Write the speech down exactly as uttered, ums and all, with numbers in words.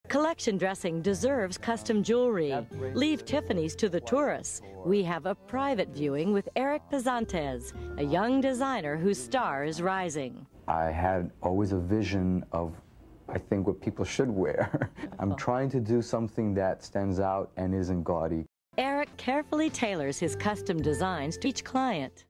Collection dressing deserves custom jewelry. Leave Tiffany's to the tourists. We have a private viewing with Eric Pazantes, a young designer whose star is rising. I had always a vision of, I think, what people should wear. I'm trying to do something that stands out and isn't gaudy. Eric carefully tailors his custom designs to each client.